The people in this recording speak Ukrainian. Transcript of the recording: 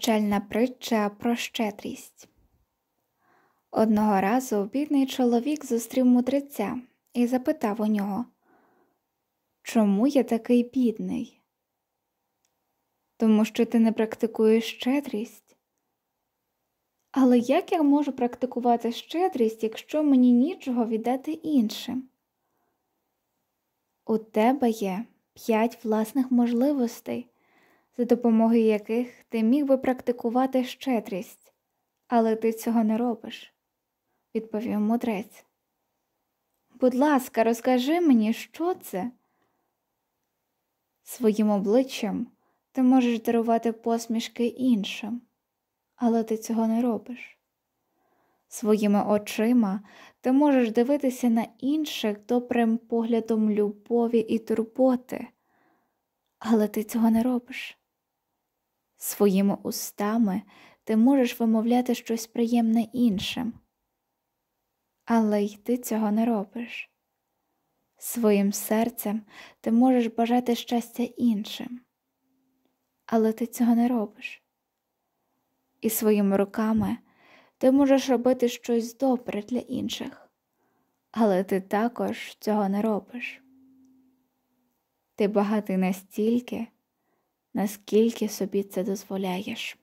Повчальна притча про щедрість. Одного разу бідний чоловік зустрів мудреця і запитав у нього: «Чому я такий бідний?» «Тому що ти не практикуєш щедрість». «Але як я можу практикувати щедрість, якщо мені нічого віддати іншим?» «У тебе є 5 власних можливостей, за допомогою яких ти міг би практикувати щедрість, але ти цього не робиш», – відповів мудрець. «Будь ласка, розкажи мені, що це?» «Своїм обличчям ти можеш дарувати посмішки іншим, але ти цього не робиш. Своїми очима ти можеш дивитися на інших добрим поглядом любові і турботи, але ти цього не робиш. Своїми устами ти можеш вимовляти щось приємне іншим, але й ти цього не робиш. Своїм серцем ти можеш бажати щастя іншим, але ти цього не робиш. І своїми руками ти можеш робити щось добре для інших, але ти також цього не робиш. Ти багатий настільки, наскільки собі це дозволяєш.